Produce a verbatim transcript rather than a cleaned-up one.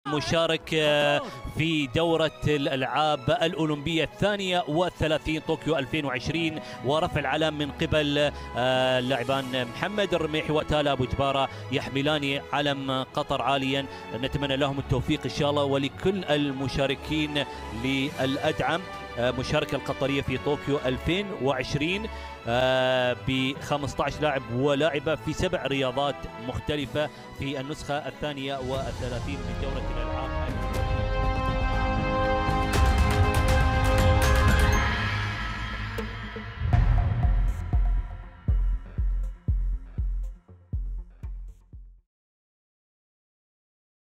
مشارك في دورة الألعاب الأولمبية الثانية والثلاثين طوكيو ألفين وعشرين، ورفع العلم من قبل اللاعبان محمد الرميحي وتالا أبوجبارة يحملان علم قطر عاليا. نتمنى لهم التوفيق إن شاء الله، ولكل المشاركين للأدعم. مشاركة القطرية في طوكيو ألفين وعشرين ب خمسة عشر لاعب ولاعبة في سبع رياضات مختلفة في النسخة الثانية والثلاثين من دورة الألعاب.